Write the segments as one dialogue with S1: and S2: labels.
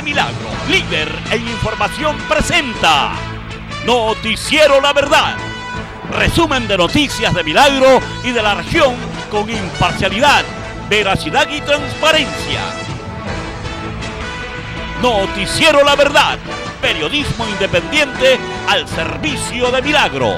S1: Telemilagro, líder en información, presenta Noticiero La Verdad. Resumen de noticias de Milagro y de la región con imparcialidad, veracidad y transparencia. Noticiero La Verdad, periodismo independiente al servicio de Milagro.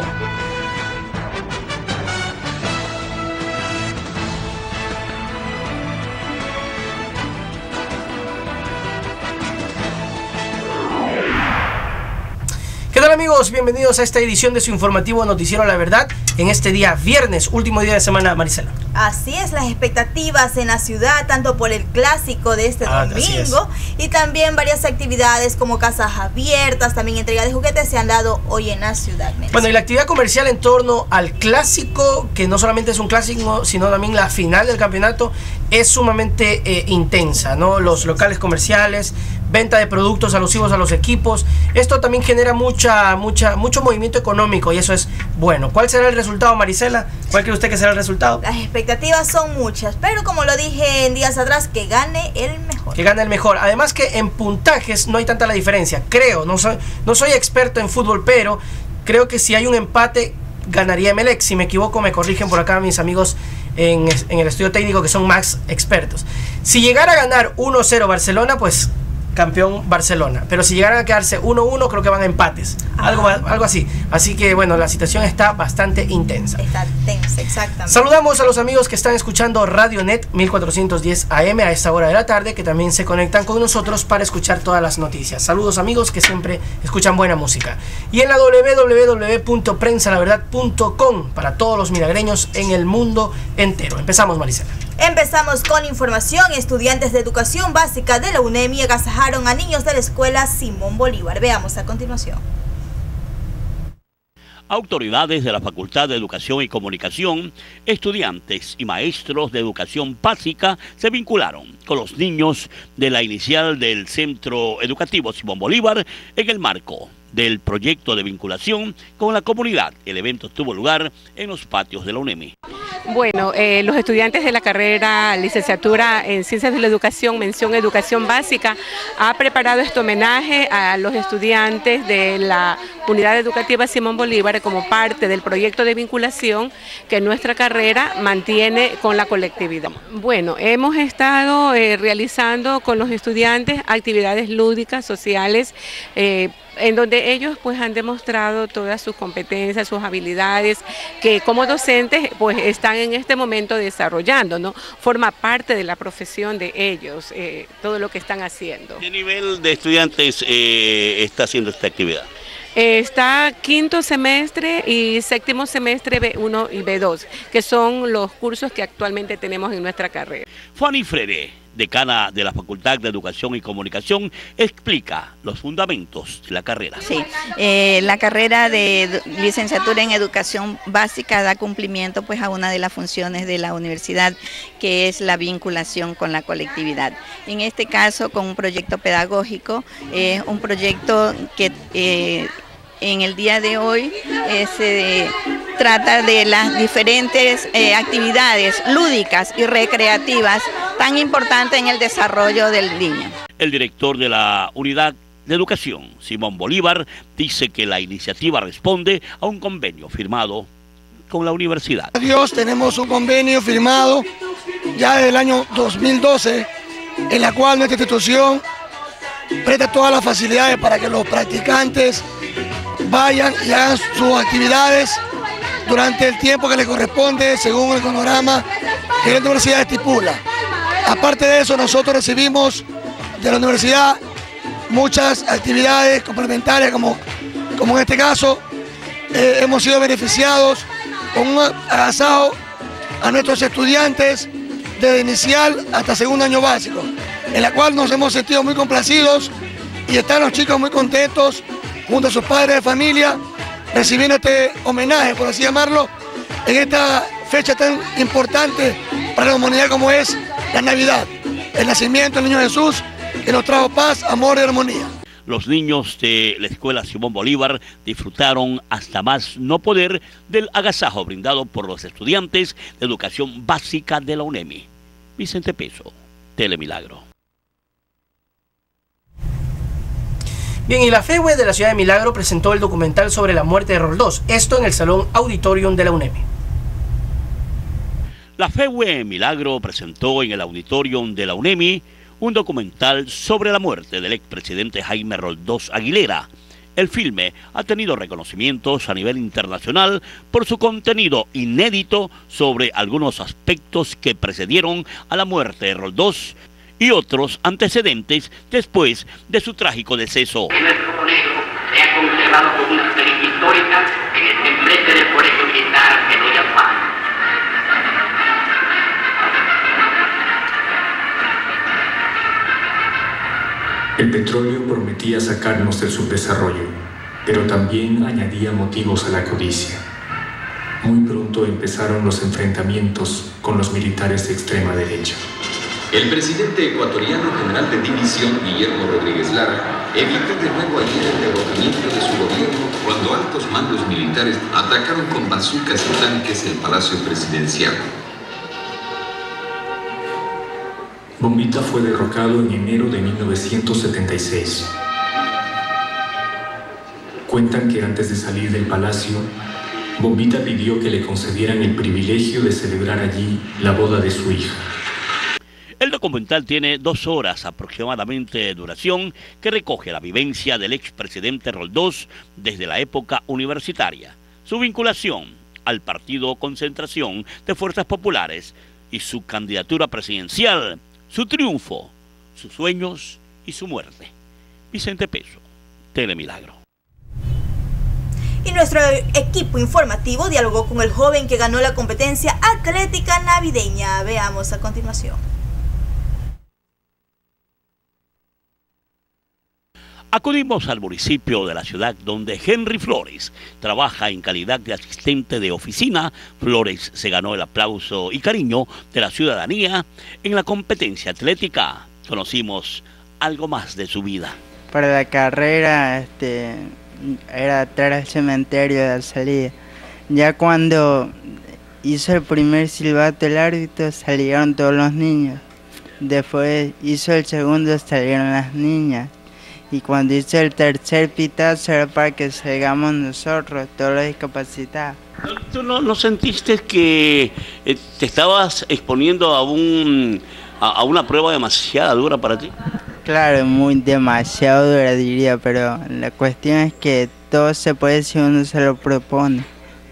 S2: ¿Qué tal, amigos? Bienvenidos a esta edición de su informativo Noticiero La Verdad en este día viernes, último día de semana, Marisela.
S3: Así es, las expectativas en la ciudad, tanto por el clásico de este domingo y también varias actividades como casas abiertas, también entrega de juguetes se han dado hoy en la ciudad.
S2: Bueno, y la actividad comercial en torno al clásico, que no solamente es un clásico, sino también la final del campeonato, es sumamente intensa, ¿no? Los locales comerciales, venta de productos alusivos a los equipos, esto también genera mucho movimiento económico y eso es bueno. ¿Cuál será el resultado, Marisela? ¿Cuál cree usted que será el resultado?
S3: Las expectativas son muchas, pero como lo dije en días atrás, que gane el mejor.
S2: Que gane el mejor. Además que en puntajes no hay tanta la diferencia, creo, no soy experto en fútbol, pero creo que si hay un empate ganaría Emelec. Si me equivoco me corrigen por acá mis amigos en el estudio técnico que son más expertos. Si llegara a ganar 1-0 Barcelona, pues campeón Barcelona, pero si llegaran a quedarse 1-1 creo que van a empates, algo así, así que bueno, la situación está bastante intensa.
S3: Está tensa, exactamente.
S2: Saludamos a los amigos que están escuchando Radio Net 1410 AM a esta hora de la tarde, que también se conectan con nosotros para escuchar todas las noticias. Saludos, amigos que siempre escuchan buena música. Y en la www.prensalaverdad.com para todos los milagreños en el mundo entero. Empezamos, Marisela.
S3: Empezamos con información. Estudiantes de educación básica de la UNEMI agasajaron a niños de la escuela Simón Bolívar. Veamos a continuación.
S1: Autoridades de la Facultad de Educación y Comunicación, estudiantes y maestros de educación básica se vincularon con los niños de la inicial del Centro Educativo Simón Bolívar en el marco del proyecto de vinculación con la comunidad. El evento tuvo lugar en los patios de la UNEMI.
S4: Bueno, los estudiantes de la carrera licenciatura en Ciencias de la Educación, mención Educación Básica, ha preparado este homenaje a los estudiantes de la Unidad Educativa Simón Bolívar como parte del proyecto de vinculación que nuestra carrera mantiene con la colectividad. Bueno, hemos estado realizando con los estudiantes actividades lúdicas, sociales, en donde ellos pues han demostrado todas sus competencias, sus habilidades, que como docentes pues están en este momento desarrollando, ¿no? Forma parte de la profesión de ellos, todo lo que están haciendo.
S1: ¿Qué nivel de estudiantes está haciendo esta actividad?
S4: Está quinto semestre y séptimo semestre B1 y B2, que son los cursos que actualmente tenemos en nuestra carrera.
S1: Fanny Frere, decana de la Facultad de Educación y Comunicación, explica los fundamentos de la carrera.
S5: Sí, la carrera de licenciatura en Educación Básica da cumplimiento pues a una de las funciones de la universidad, que es la vinculación con la colectividad. En este caso con un proyecto pedagógico, un proyecto que en el día de hoy se trata de las diferentes actividades lúdicas y recreativas tan importantes en el desarrollo del niño.
S1: El director de la Unidad de Educación, Simón Bolívar, dice que la iniciativa responde a un convenio firmado con la universidad.
S6: Dios, tenemos un convenio firmado ya desde el año 2012, en la cual nuestra institución presta todas las facilidades para que los practicantes vayan y hagan sus actividades durante el tiempo que les corresponde según el cronograma que la universidad estipula. Aparte de eso, nosotros recibimos de la universidad muchas actividades complementarias, como en este caso hemos sido beneficiados con un agasajo a nuestros estudiantes desde inicial hasta segundo año básico, en la cual nos hemos sentido muy complacidos y están los chicos muy contentos junto a sus padres de familia recibiendo este homenaje, por así llamarlo, en esta fecha tan importante para la humanidad como es la Navidad, el nacimiento del Niño Jesús, que nos trajo paz, amor y armonía.
S1: Los niños de la Escuela Simón Bolívar disfrutaron hasta más no poder del agasajo brindado por los estudiantes de Educación Básica de la UNEMI. Vicente Peso, Telemilagro.
S2: Bien, y la FEWE de la ciudad de Milagro presentó el documental sobre la muerte de Roldós, esto en el Salón Auditorium de la UNEMI.
S1: La FEWE Milagro presentó en el Auditorium de la UNEMI un documental sobre la muerte del expresidente Jaime Roldós Aguilera. El filme ha tenido reconocimientos a nivel internacional por su contenido inédito sobre algunos aspectos que precedieron a la muerte de Roldós y otros antecedentes después de su trágico deceso.
S7: Nuestro conejo se ha conservado como una experiencia histórica en el templete del Colegio Militar de Loya Paz.
S8: El petróleo prometía sacarnos del subdesarrollo, pero también añadía motivos a la codicia. Muy pronto empezaron los enfrentamientos con los militares de extrema derecha.
S9: El presidente ecuatoriano general de división, Guillermo Rodríguez Lara, evitó de nuevo ayer el derrocamiento de su gobierno cuando altos mandos militares atacaron con bazucas y tanques el Palacio Presidencial.
S8: Bombita fue derrocado en enero de 1976. Cuentan que antes de salir del palacio, Bombita pidió que le concedieran el privilegio de celebrar allí la boda de su hija.
S1: El documental tiene 2 horas aproximadamente de duración que recoge la vivencia del expresidente Roldós desde la época universitaria, su vinculación al Partido Concentración de Fuerzas Populares y su candidatura presidencial, su triunfo, sus sueños y su muerte. Vicente Peso, Telemilagro.
S3: Y nuestro equipo informativo dialogó con el joven que ganó la competencia atlética navideña. Veamos a continuación.
S1: Acudimos al municipio de la ciudad donde Henry Flores trabaja en calidad de asistente de oficina. Flores se ganó el aplauso y cariño de la ciudadanía en la competencia atlética. Conocimos algo más de su vida.
S10: Para la carrera era atrás del cementerio de la salida. Ya cuando hizo el primer silbato el árbitro salieron todos los niños. Después hizo el segundo, salieron las niñas. Y cuando hice el tercer pitazo era para que salgamos nosotros, todos los discapacitados.
S1: ¿Tú no sentiste que te estabas exponiendo a una prueba demasiado dura para ti?
S10: Claro, demasiado dura diría, pero la cuestión es que todo se puede si uno se lo propone.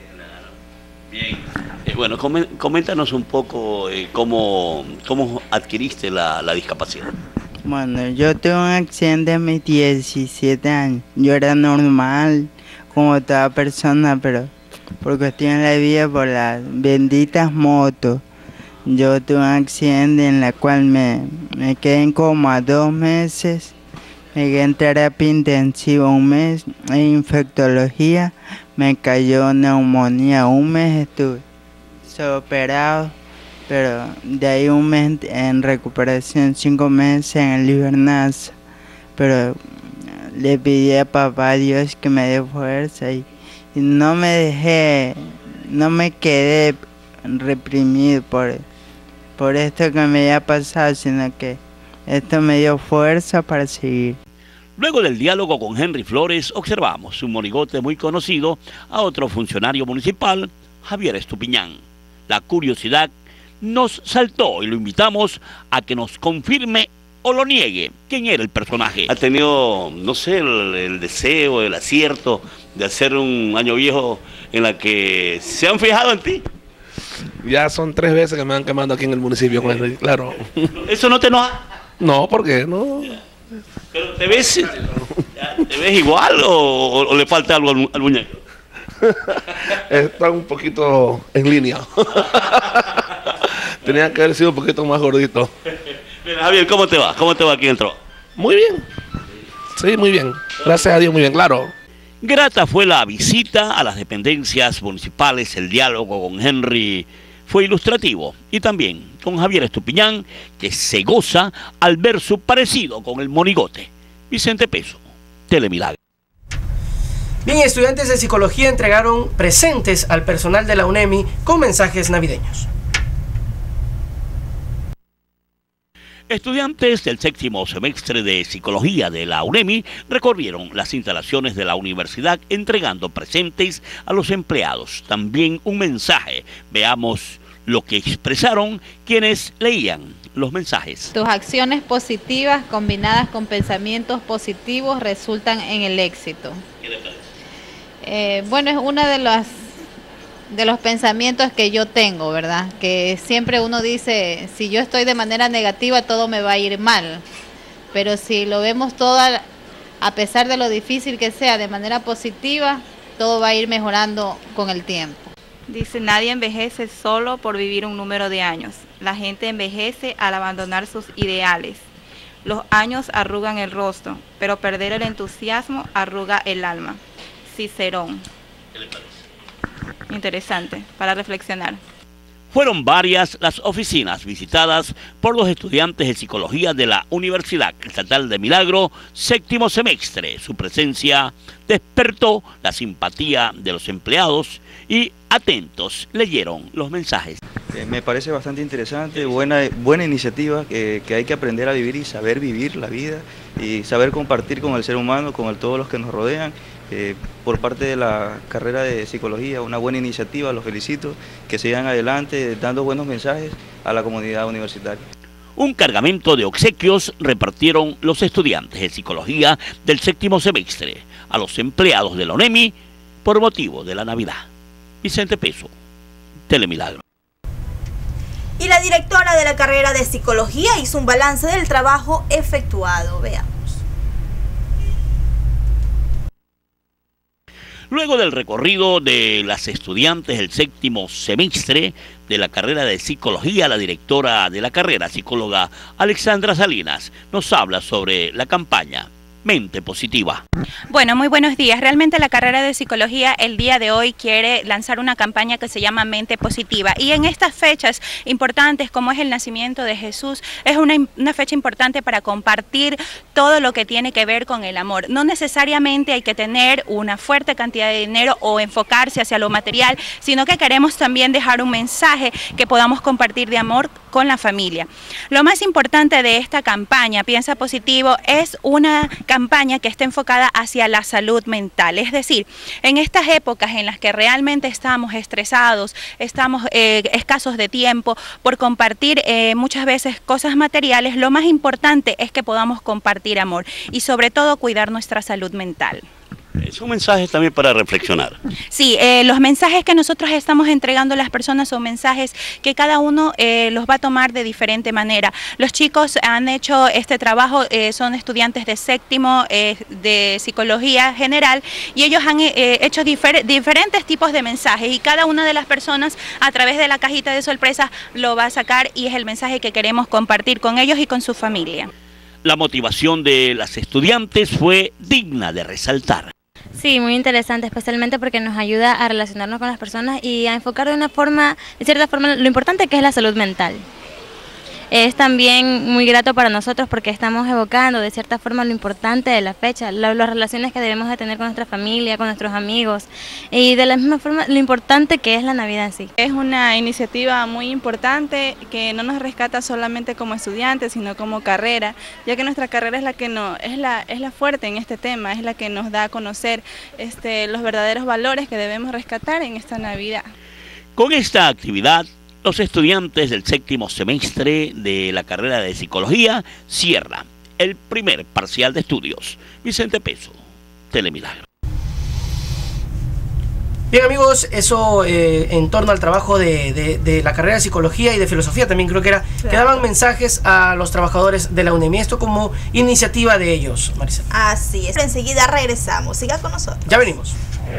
S1: Bien. Bueno, coméntanos un poco cómo adquiriste la discapacidad.
S10: Bueno, yo tuve un accidente a mis 17 años. Yo era normal, como toda persona, pero por cuestiones de la vida, por las benditas motos, yo tuve un accidente en la cual me quedé en coma 2 meses, me quedé en terapia intensiva 1 mes, en infectología, me cayó neumonía 1 mes, estuve operado. Pero de ahí 1 mes en recuperación, 5 meses en el Libernazo. Pero le pedí a papá Dios que me dé fuerza y no me quedé reprimido por esto que me había pasado, sino que esto me dio fuerza para seguir.
S1: Luego del diálogo con Henry Flores, observamos un monigote muy conocido a otro funcionario municipal, Javier Estupiñán. La curiosidad nos saltó y lo invitamos a que nos confirme o lo niegue quién era el personaje. ¿Ha tenido, no sé, el deseo, el acierto de hacer un año viejo en la que se han fijado en ti?
S11: Ya son 3 veces que me van quemando aquí en el municipio, claro.
S1: ¿Eso no te enoja?
S11: No, ¿por qué? No.
S1: ¿Pero te ves igual o le falta algo al muñeco?
S11: Está un poquito en línea. Tenía que haber sido un poquito más gordito.
S1: Mira, Javier, ¿cómo te va? ¿Cómo te va aquí en el trabajo?
S11: Muy bien. Sí, muy bien. Gracias a Dios, muy bien, claro.
S1: Grata fue la visita a las dependencias municipales. El diálogo con Henry fue ilustrativo. Y también con Javier Estupiñán, que se goza al ver su parecido con el monigote. Vicente Peso, Telemilagro.
S2: Bien, estudiantes de psicología entregaron presentes al personal de la UNEMI con mensajes navideños.
S1: Estudiantes del séptimo semestre de Psicología de la UNEMI recorrieron las instalaciones de la universidad entregando presentes a los empleados. También un mensaje. Veamos lo que expresaron quienes leían los mensajes.
S12: Tus acciones positivas combinadas con pensamientos positivos resultan en el éxito.
S1: ¿Qué le
S12: parece? Bueno, es uno de los pensamientos que yo tengo, ¿verdad? Que siempre uno dice, si yo estoy de manera negativa, todo me va a ir mal. Pero si lo vemos todo, a pesar de lo difícil que sea, de manera positiva, todo va a ir mejorando con el tiempo.
S13: Dice, nadie envejece solo por vivir un número de años. La gente envejece al abandonar sus ideales. Los años arrugan el rostro, pero perder el entusiasmo arruga el alma. Cicerón.
S1: ¿Qué le parece?
S13: Interesante, para reflexionar.
S1: Fueron varias las oficinas visitadas por los estudiantes de Psicología de la Universidad Estatal de Milagro, séptimo semestre. Su presencia despertó la simpatía de los empleados y atentos leyeron los mensajes.
S14: Me parece bastante interesante, buena iniciativa, que hay que aprender a vivir y saber vivir la vida y saber compartir con el ser humano, con todos los que nos rodean. Por parte de la carrera de Psicología, una buena iniciativa, los felicito, que sigan adelante dando buenos mensajes a la comunidad universitaria.
S1: Un cargamento de obsequios repartieron los estudiantes de Psicología del séptimo semestre a los empleados de la UNEMI por motivo de la Navidad. Vicente Peso, Telemilagro.
S3: Y la directora de la carrera de Psicología hizo un balance del trabajo efectuado. Veamos.
S1: Luego del recorrido de las estudiantes del séptimo semestre de la carrera de Psicología, la directora de la carrera, psicóloga Alexandra Salinas, nos habla sobre la campaña Mente Positiva.
S15: Bueno, muy buenos días. Realmente la carrera de Psicología el día de hoy quiere lanzar una campaña que se llama Mente Positiva, y en estas fechas importantes como es el nacimiento de Jesús, es una fecha importante para compartir todo lo que tiene que ver con el amor. No necesariamente hay que tener una fuerte cantidad de dinero o enfocarse hacia lo material, sino que queremos también dejar un mensaje que podamos compartir de amor con la familia. Lo más importante de esta campaña, Piensa Positivo, es una campaña que está enfocada hacia la salud mental. Es decir, en estas épocas en las que realmente estamos estresados, estamos escasos de tiempo por compartir muchas veces cosas materiales, lo más importante es que podamos compartir amor y sobre todo cuidar nuestra salud mental.
S1: Es un mensaje también para reflexionar.
S15: Sí, los mensajes que nosotros estamos entregando a las personas son mensajes que cada uno los va a tomar de diferente manera. Los chicos han hecho este trabajo, son estudiantes de séptimo de Psicología General, y ellos han hecho diferentes tipos de mensajes, y cada una de las personas a través de la cajita de sorpresas lo va a sacar, y es el mensaje que queremos compartir con ellos y con su familia.
S1: La motivación de las estudiantes fue digna de resaltar.
S16: Sí, muy interesante, especialmente porque nos ayuda a relacionarnos con las personas y a enfocar de cierta forma, lo importante que es la salud mental. Es también muy grato para nosotros porque estamos evocando de cierta forma lo importante de la fecha, las relaciones que debemos de tener con nuestra familia, con nuestros amigos, y de la misma forma lo importante que es la Navidad en sí.
S13: Es una iniciativa muy importante que no nos rescata solamente como estudiantes, sino como carrera, ya que nuestra carrera es la que es la fuerte en este tema, es la que nos da a conocer los verdaderos valores que debemos rescatar en esta Navidad.
S1: Con esta actividad, los estudiantes del séptimo semestre de la carrera de Psicología cierran el primer parcial de estudios. Vicente Peso, Telemilagro.
S2: Bien, amigos, eso en torno al trabajo de la carrera de Psicología y de Filosofía también creo que era, que daban mensajes a los trabajadores de la UNEMI, esto como iniciativa de ellos, Marisa.
S3: Así es, enseguida regresamos, siga con nosotros.
S2: Ya venimos.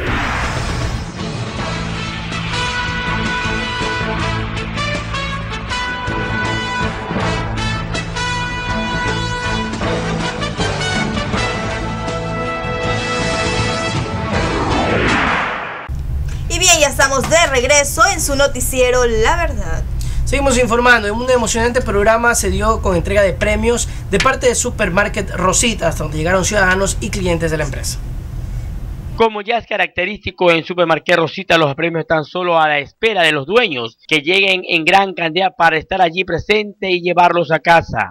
S3: Ya estamos de regreso en su noticiero La Verdad.
S2: Seguimos informando. En un emocionante programa se dio con entrega de premios de parte de Supermarket Rosita, hasta donde llegaron ciudadanos y clientes de la empresa.
S17: Como ya es característico en Supermarket Rosita, los premios están solo a la espera de los dueños que lleguen en gran cantidad para estar allí presente y llevarlos a casa.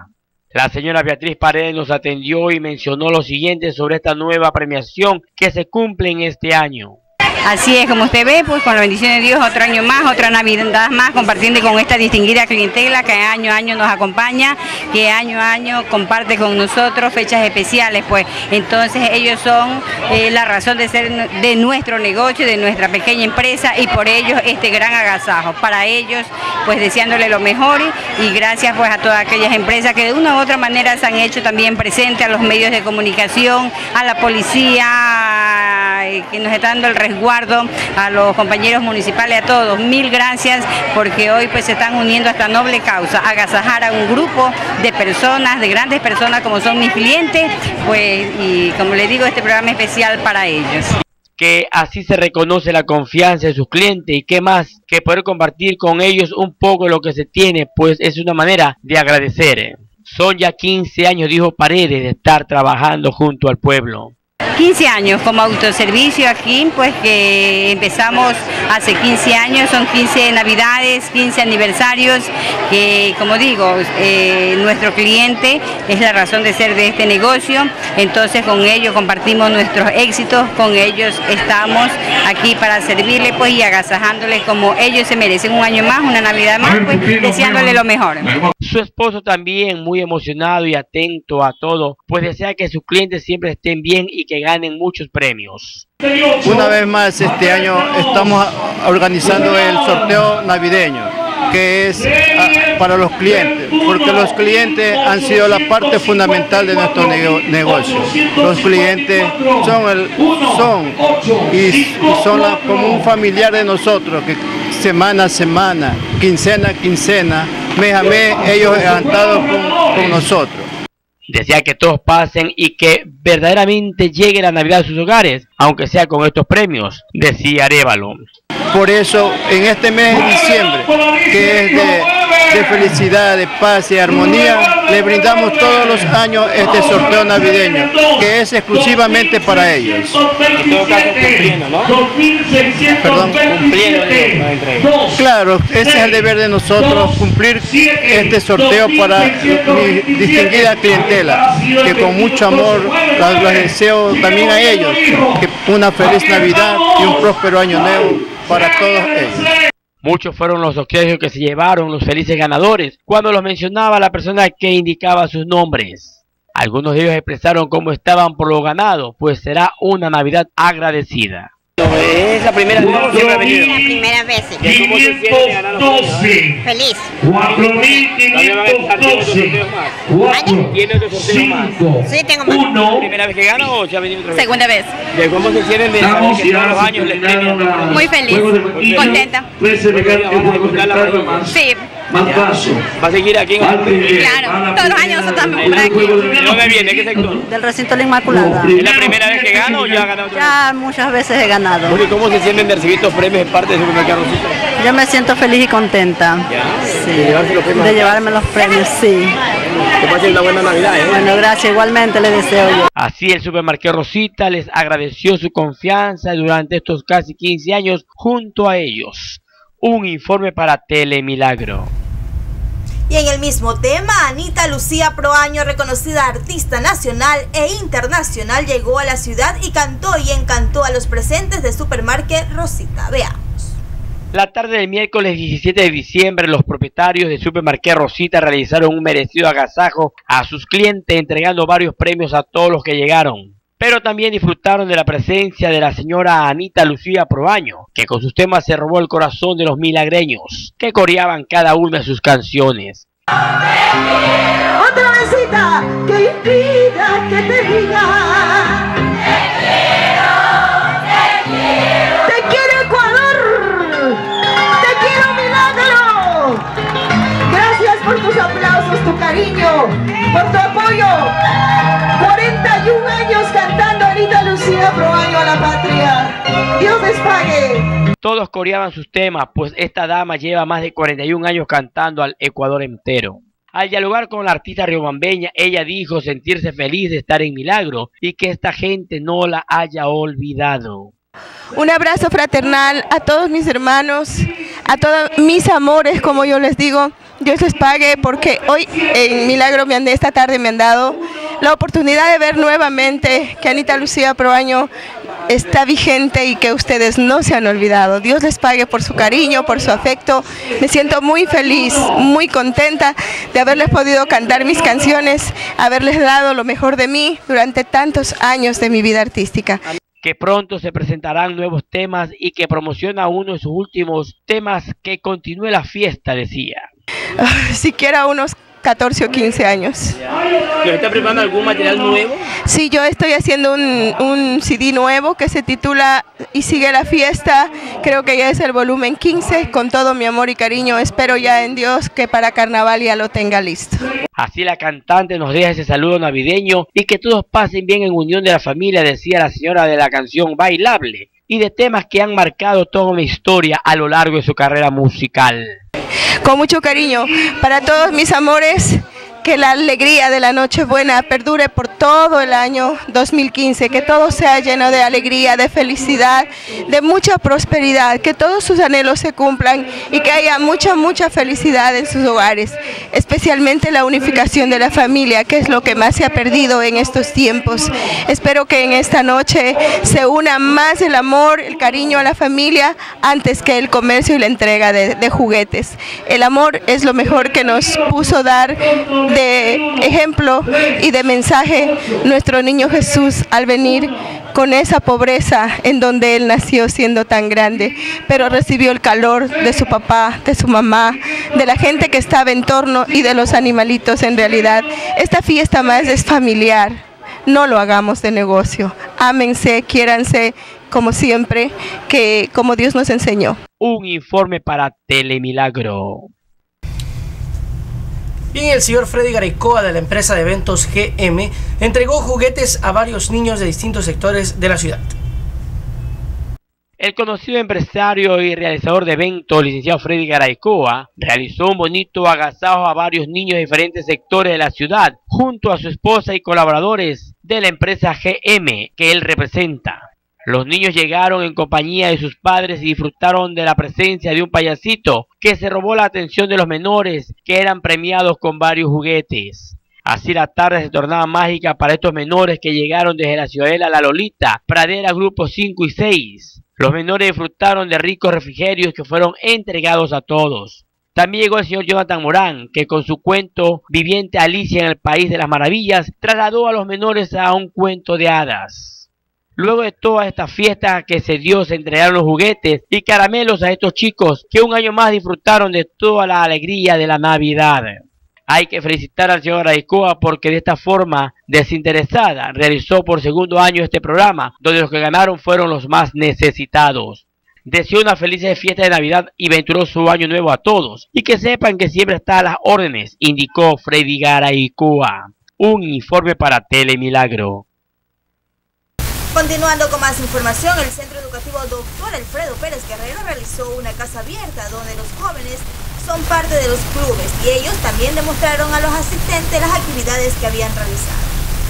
S17: La señora Beatriz Paredes nos atendió y mencionó lo siguiente sobre esta nueva premiación que se cumple en este año.
S18: Así es, como usted ve, pues con la bendición de Dios, otro año más, otra Navidad más, compartiendo con esta distinguida clientela que año a año nos acompaña, que año a año comparte con nosotros fechas especiales, pues entonces ellos son la razón de ser de nuestro negocio, de nuestra pequeña empresa, y por ellos este gran agasajo. Para ellos, pues deseándole lo mejor y gracias pues a todas aquellas empresas que de una u otra manera se han hecho también presentes, a los medios de comunicación, a la policía que nos está dando el resguardo, a los compañeros municipales, a todos, mil gracias, porque hoy pues se están uniendo a esta noble causa, agasajar a un grupo de personas, de grandes personas como son mis clientes, pues y como les digo, este programa especial para ellos.
S17: Que así se reconoce la confianza de sus clientes y qué más que poder compartir con ellos un poco de lo que se tiene, pues es una manera de agradecer. Son ya 15 años, dijo Paredes, de estar trabajando junto al pueblo.
S18: 15 años como autoservicio aquí, pues que empezamos hace 15 años, son 15 navidades, 15 aniversarios, que como digo, nuestro cliente es la razón de ser de este negocio, entonces con ellos compartimos nuestros éxitos, con ellos estamos aquí para servirles pues y agasajándoles como ellos se merecen, un año más, una Navidad más, pues deseándole lo mejor.
S17: Su esposo también muy emocionado y atento a todo, pues desea que sus clientes siempre estén bien y que ganen muchos premios.
S19: Una vez más este año estamos organizando el sorteo navideño, que es para los clientes, porque los clientes han sido la parte fundamental de nuestro negocio. Los clientes son como un familiar de nosotros, que semana a semana, quincena a quincena, mes a mes, ellos han estado con nosotros.
S17: Desea que todos pasen y que verdaderamente llegue la Navidad a sus hogares, aunque sea con estos premios, decía Arévalo.
S19: Por eso, en este mes de diciembre, que es de felicidad, de paz y armonía, le brindamos todos los años este sorteo navideño, que es exclusivamente para ellos.
S17: En todo caso, cumpliendo, ¿no?
S19: Perdón, cumpliendo. Claro, ese es el deber de nosotros, cumplir este sorteo para mi distinguida clientela, que con mucho amor les deseo también a ellos, que una feliz Navidad y un próspero año nuevo para todos ellos.
S17: Muchos fueron los obsequios que se llevaron los felices ganadores cuando los mencionaba la persona que indicaba sus nombres. Algunos de ellos expresaron cómo estaban por lo ganado, pues será una Navidad agradecida. ¿Es la primera vez que siempre ha venido?
S20: La primera vez.
S17: ¿Cómo se siente ganar los premios?
S20: Feliz.
S17: 4.512. ¿Tiene otro sorteo más?
S20: Sí, tengo más.
S17: ¿Primera vez que gana o ya ha venido otra vez?
S20: Segunda vez.
S17: ¿Cómo se sienten de saber que todos los años les premian?
S20: Muy feliz, contenta. Sí.
S17: ¿Va a seguir aquí en
S20: Claro, todos los años nosotros estamos por aquí.
S17: ¿De dónde viene? ¿Qué sector?
S21: Del recinto La Inmaculada.
S17: ¿Es la primera vez que gana o ya ha ganado otra vez?
S21: Ya muchas veces he ganado.
S17: ¿Y cómo se sienten de recibir estos premios de parte de Supermercado Rosita?
S21: Yo me siento feliz y contenta. Sí. ¿De llevarme los premios? Sí.
S17: Que pasen una buena Navidad, ¿eh?
S21: Bueno, gracias. Igualmente les deseo yo.
S17: Así el Supermercado Rosita les agradeció su confianza durante estos casi 15 años junto a ellos. Un informe para Telemilagro.
S3: Y en el mismo tema, Anita Lucía Proaño, reconocida artista nacional e internacional, llegó a la ciudad y cantó y encantó a los presentes de Supermarket Rosita. Veamos.
S17: La tarde del miércoles 17 de diciembre, los propietarios de Supermarket Rosita realizaron un merecido agasajo a sus clientes, entregando varios premios a todos los que llegaron. Pero también disfrutaron de la presencia de la señora Anita Lucía Proaño, que con sus temas se robó el corazón de los milagreños, que coreaban cada una de sus canciones.
S22: Otra besita que impida que te diga te quiero Ecuador, te quiero Milagro. Gracias por tus aplausos, tu cariño, por tu apoyo. 41 años cantando Anita Lucía Proaño a la patria. Dios les pague.
S17: Todos coreaban sus temas, pues esta dama lleva más de 41 años cantando al Ecuador entero. Al dialogar con la artista riobambeña, ella dijo sentirse feliz de estar en Milagro y que esta gente no la haya olvidado.
S23: Un abrazo fraternal a todos mis hermanos, a todos mis amores, como yo les digo.
S4: Dios les pague, porque hoy en Milagro esta tarde me han dado la oportunidad de ver nuevamente que Anita Lucía Proaño está vigente y que ustedes no se han olvidado. Dios les pague por su cariño, por su afecto. Me siento muy feliz, muy contenta de haberles podido cantar mis canciones, haberles dado lo mejor de mí durante tantos años de mi vida artística.
S17: Que pronto se presentarán nuevos temas y que promociona uno de sus últimos temas, que continúe la fiesta, decía.
S4: Siquiera unos 14 o 15 años.
S17: ¿Nos está preparando algún material nuevo?
S4: Sí, yo estoy haciendo un CD nuevo que se titula Y sigue la fiesta. Creo que ya es el volumen 15, con todo mi amor y cariño. Espero ya en Dios que para carnaval ya lo tenga listo.
S17: Así la cantante nos deja ese saludo navideño y que todos pasen bien en unión de la familia, decía la señora de la canción Bailable, y de temas que han marcado toda una historia a lo largo de su carrera musical.
S4: Con mucho cariño para todos mis amores, que la alegría de la Nochebuena perdure por todo el año 2015, que todo sea lleno de alegría, de felicidad, de mucha prosperidad, que todos sus anhelos se cumplan y que haya mucha felicidad en sus hogares, especialmente la unificación de la familia, que es lo que más se ha perdido en estos tiempos. Espero que en esta noche se una más el amor, el cariño a la familia antes que el comercio y la entrega de juguetes. El amor es lo mejor que nos puso dar de ejemplo y de mensaje nuestro niño Jesús al venir con esa pobreza en donde él nació siendo tan grande, pero recibió el calor de su papá, de su mamá, de la gente que estaba en torno y de los animalitos. En realidad, esta fiesta más es familiar, no lo hagamos de negocio, ámense, quiéranse como siempre, que como Dios nos enseñó.
S17: Un informe para Telemilagro.
S2: Bien, el señor Freddy Garaycoa de la empresa de eventos GM entregó juguetes a varios niños de distintos sectores de la ciudad.
S17: El conocido empresario y realizador de eventos, licenciado Freddy Garaycoa, realizó un bonito agasajo a varios niños de diferentes sectores de la ciudad, junto a su esposa y colaboradores de la empresa GM que él representa. Los niños llegaron en compañía de sus padres y disfrutaron de la presencia de un payasito que se robó la atención de los menores, que eran premiados con varios juguetes. Así la tarde se tornaba mágica para estos menores que llegaron desde la Ciudadela La Lolita, Pradera, grupos 5 y 6. Los menores disfrutaron de ricos refrigerios que fueron entregados a todos. También llegó el señor Jonathan Morán, que con su cuento Viviente Alicia en el País de las Maravillas trasladó a los menores a un cuento de hadas. Luego de toda esta fiesta que se dio, se entregaron los juguetes y caramelos a estos chicos que un año más disfrutaron de toda la alegría de la Navidad. Hay que felicitar al señor Garaycoa porque de esta forma desinteresada realizó por segundo año este programa, donde los que ganaron fueron los más necesitados. Deseo una feliz fiesta de Navidad y venturoso año nuevo a todos, y que sepan que siempre está a las órdenes, indicó Freddy Garaycoa. Un informe para Telemilagro.
S3: Continuando con más información, el Centro Educativo Dr. Alfredo Pérez Guerrero realizó una casa abierta donde los jóvenes son parte de los clubes y ellos también demostraron a los asistentes las actividades que habían realizado.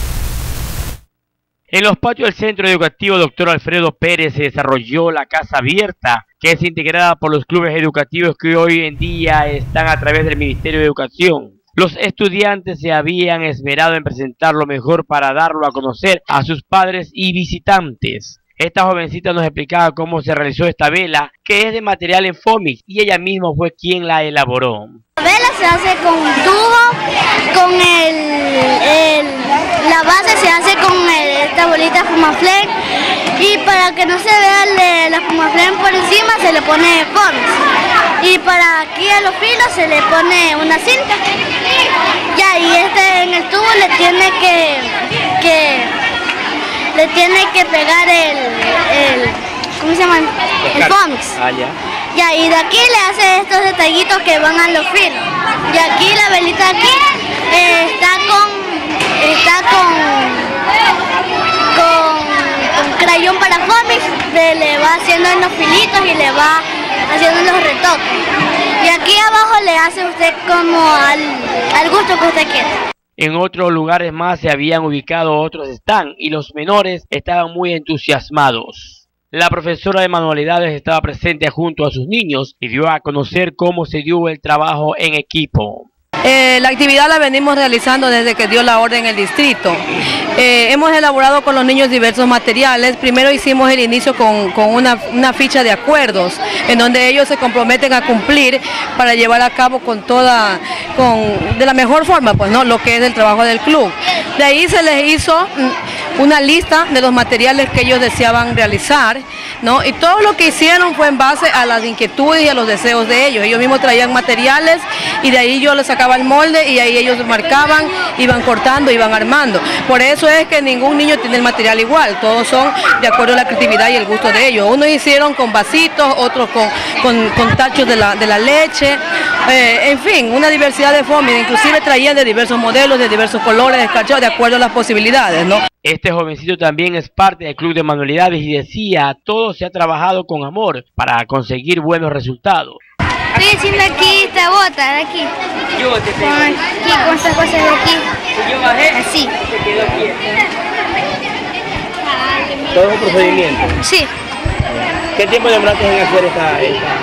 S17: En los patios del Centro Educativo Dr. Alfredo Pérez se desarrolló la casa abierta, que es integrada por los clubes educativos que hoy en día están a través del Ministerio de Educación. Los estudiantes se habían esmerado en presentar lo mejor para darlo a conocer a sus padres y visitantes. Esta jovencita nos explicaba cómo se realizó esta vela, que es de material en Fomix, y ella misma fue quien la elaboró.
S5: La vela se hace con un tubo, con la base se hace con esta bolita Fumaflex, y para que no se vea la Fumaflex por encima se le pone Fomix, y para aquí a los filos se le pone una cinta, ya, y en el tubo le tiene que pegar ¿cómo se llama? El Fomix. Ya, y de aquí le hace estos detallitos que van a los filos. Y aquí la velita aquí está con crayón para Fomix, le va haciendo en los filitos y le va haciendo los retoques. Y aquí abajo le hace usted como al gusto que usted quiera.
S17: En otros lugares más se habían ubicado otros stands y los menores estaban muy entusiasmados. La profesora de manualidades estaba presente junto a sus niños y dio a conocer cómo se dio el trabajo en equipo.
S6: La actividad la venimos realizando desde que dio la orden el distrito. Hemos elaborado con los niños diversos materiales. Primero hicimos el inicio con una ficha de acuerdos en donde ellos se comprometen a cumplir para llevar a cabo de la mejor forma, pues, ¿no?, lo que es el trabajo del club. De ahí se les hizo una lista de los materiales que ellos deseaban realizar, ¿no? Y todo lo que hicieron fue en base a las inquietudes y a los deseos de ellos. Ellos mismos traían materiales y de ahí yo les sacaba el molde y ahí ellos marcaban, iban cortando, iban armando. Por eso es que ningún niño tiene el material igual, todos son de acuerdo a la creatividad y el gusto de ellos. Unos hicieron con vasitos, otros con tachos de la leche, en fin, una diversidad de formas, inclusive traían de diversos modelos, de diversos colores, escarchados, de acuerdo a las posibilidades, ¿no?
S17: Este jovencito también es parte del club de manualidades y decía, todo se ha trabajado con amor para conseguir buenos resultados.
S5: Estoy haciendo aquí esta bota de aquí.
S17: ¿Qué bota te tengo?
S5: Aquí, con estas cosas de aquí.
S17: Si yo bajé,
S5: así.
S17: Se quedó aquí. ¿Todo es un procedimiento?
S5: Sí.
S17: ¿Qué tiempo demoraste en hacer esta?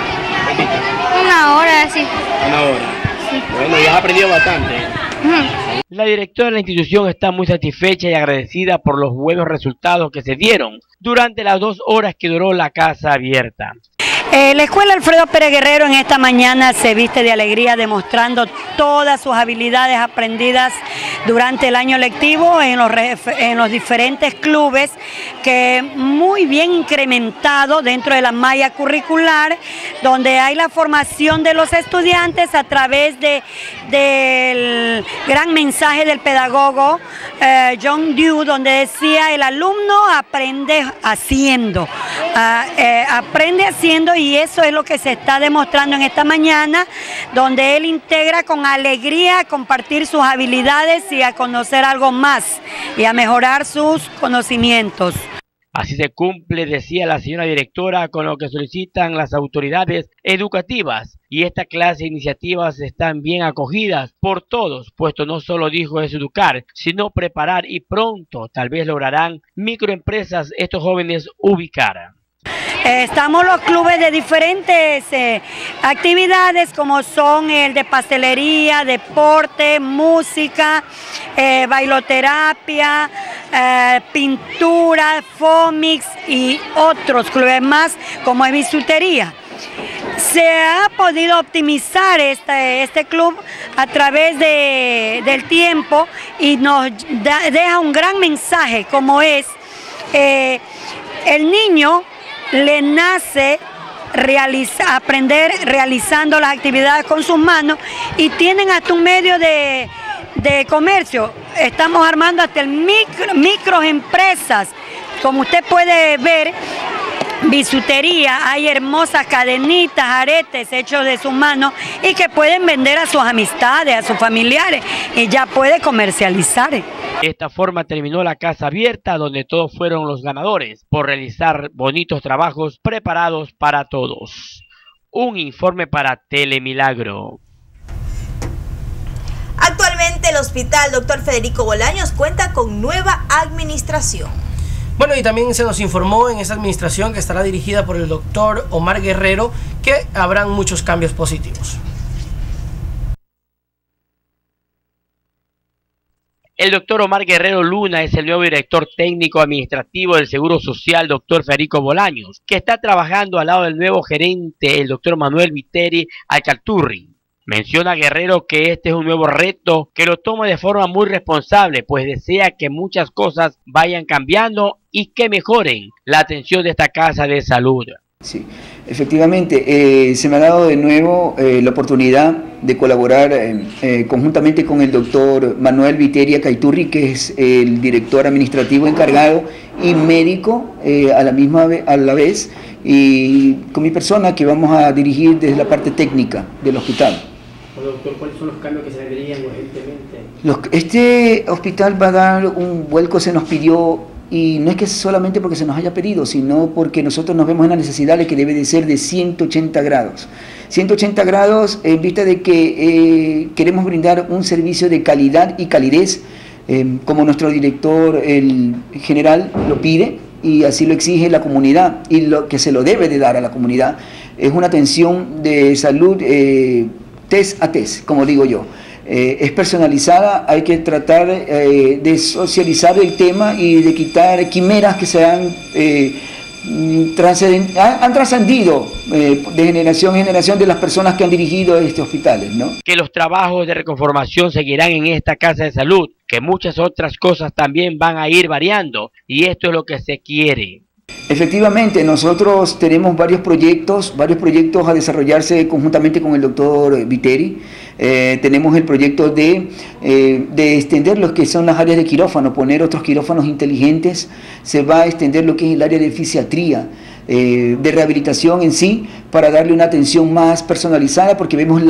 S5: 1 hora, así.
S17: 1 hora.
S5: Sí.
S17: Bueno, ya has aprendido bastante. La directora de la institución está muy satisfecha y agradecida por los buenos resultados que se dieron durante las 2 horas que duró la casa abierta.
S7: La Escuela Alfredo Pérez Guerrero en esta mañana se viste de alegría demostrando todas sus habilidades aprendidas durante el año lectivo en los diferentes clubes, que muy bien incrementado dentro de la malla curricular, donde hay la formación de los estudiantes a través del gran mensaje del pedagogo John Dewey, donde decía: el alumno aprende haciendo, aprende haciendo, y eso es lo que se está demostrando en esta mañana, donde él integra con alegría a compartir sus habilidades y a conocer algo más y a mejorar sus conocimientos.
S17: Así se cumple, decía la señora directora, con lo que solicitan las autoridades educativas, y esta clase de iniciativas están bien acogidas por todos, puesto no solo dijo es educar, sino preparar, y pronto tal vez lograrán microempresas estos jóvenes ubicar.
S7: Estamos los clubes de diferentes actividades, como son el de pastelería, deporte, música, bailoterapia, pintura, Fomix y otros clubes más, como es bisutería. Se ha podido optimizar este club a través del tiempo y nos deja un gran mensaje, como es el niño le nace aprender realizando las actividades con sus manos, y tienen hasta un medio de comercio. Estamos armando hasta el microempresas. Como usted puede ver, bisutería, hay hermosas cadenitas, aretes hechos de sus manos y que pueden vender a sus amistades, a sus familiares, y ya puede comercializar.
S17: De esta forma terminó la casa abierta, donde todos fueron los ganadores por realizar bonitos trabajos preparados para todos. Un informe para Telemilagro.
S3: Actualmente el Hospital Dr. Federico Bolaños cuenta con nueva administración.
S2: Bueno, y también se nos informó en esta administración, que estará dirigida por el doctor Omar Guerrero, que habrán muchos cambios positivos.
S17: El doctor Omar Guerrero Luna es el nuevo director técnico administrativo del Seguro Social, doctor Federico Bolaños, que está trabajando al lado del nuevo gerente, el doctor Manuel Viteri Alcaturri. Menciona Guerrero que este es un nuevo reto que lo toma de forma muy responsable, pues desea que muchas cosas vayan cambiando y que mejoren la atención de esta casa de salud.
S23: Sí, efectivamente, se me ha dado de nuevo la oportunidad de colaborar conjuntamente con el doctor Manuel Viteria Caiturri, que es el director administrativo encargado y médico a la vez, y con mi persona, que vamos a dirigir desde la parte técnica del hospital.
S24: Doctor, ¿cuáles son los cambios que se vendrían urgentemente?
S23: Este hospital va a dar un vuelco, se nos pidió, y no es que solamente porque se nos haya pedido, sino porque nosotros nos vemos en la necesidad de que debe de ser de 180 grados. 180 grados en vista de que queremos brindar un servicio de calidad y calidez, como nuestro director, el general, lo pide, y así lo exige la comunidad y lo que se lo debe de dar a la comunidad es una atención de salud test a test, como digo yo. Es personalizada, hay que tratar de socializar el tema y de quitar quimeras que se han trascendido de generación en generación de las personas que han dirigido estos hospitales, ¿no?
S17: Que los trabajos de reconformación seguirán en esta casa de salud, que muchas otras cosas también van a ir variando, y esto es lo que se quiere.
S23: Efectivamente, nosotros tenemos varios proyectos a desarrollarse conjuntamente con el doctor Viteri. Tenemos el proyecto de extender lo que son las áreas de quirófano, poner otros quirófanos inteligentes. Se va a extender lo que es el área de fisiatría, de rehabilitación en sí, para darle una atención más personalizada, porque vemos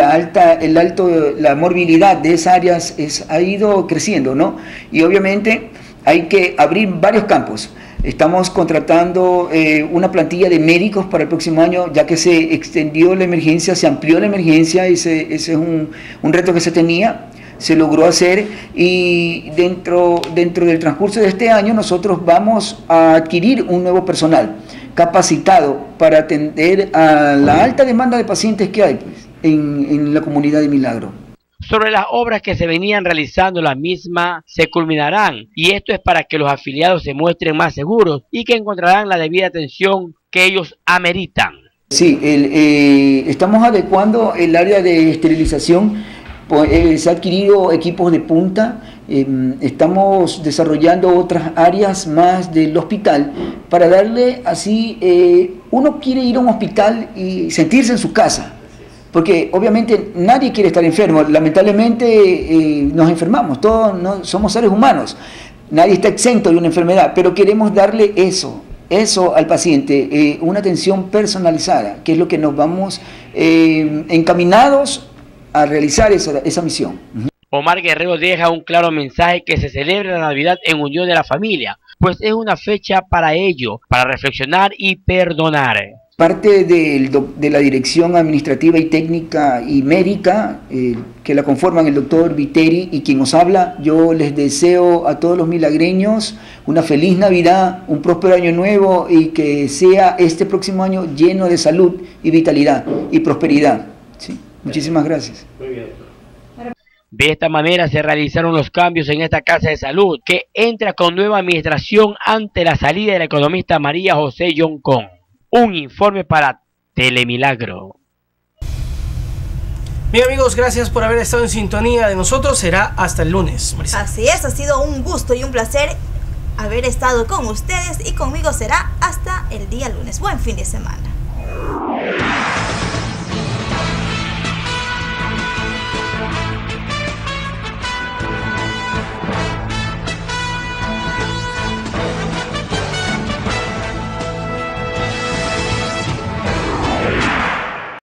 S23: la morbilidad de esas áreas ha ido creciendo, ¿no? Y obviamente hay que abrir varios campos. Estamos contratando una plantilla de médicos para el próximo año, ya que se extendió la emergencia, se amplió la emergencia, ese es un reto que se tenía, se logró hacer, y dentro del transcurso de este año nosotros vamos a adquirir un nuevo personal capacitado para atender a la alta demanda de pacientes que hay, pues, en la comunidad de Milagro.
S17: Sobre las obras que se venían realizando, las mismas se culminarán, y esto es para que los afiliados se muestren más seguros y que encontrarán la debida atención que ellos ameritan.
S23: Sí, estamos adecuando el área de esterilización, se han adquirido equipos de punta, estamos desarrollando otras áreas más del hospital para darle así, uno quiere ir a un hospital y sentirse en su casa. Porque obviamente nadie quiere estar enfermo, lamentablemente nos enfermamos, todos no, somos seres humanos, nadie está exento de una enfermedad, pero queremos darle eso al paciente, una atención personalizada, que es lo que nos vamos encaminados a realizar esa misión.
S17: Omar Guerrero deja un claro mensaje: que se celebre la Navidad en unión de la familia, pues es una fecha para ello, para reflexionar y perdonar.
S23: Parte de la dirección administrativa y técnica y médica que la conforman el doctor Viteri y quien nos habla, yo les deseo a todos los milagreños una feliz Navidad, un próspero año nuevo, y que sea este próximo año lleno de salud y vitalidad y prosperidad. ¿Sí? Muchísimas gracias.
S17: Muy bien. De esta manera se realizaron los cambios en esta casa de salud, que entra con nueva administración ante la salida de la economista María José Yoncón. Un informe para Telemilagro.
S2: Bien, amigos, gracias por haber estado en sintonía de nosotros. Será hasta el lunes, Marisa.
S3: Así es, ha sido un gusto y un placer haber estado con ustedes, y conmigo será hasta el día lunes. Buen fin de semana.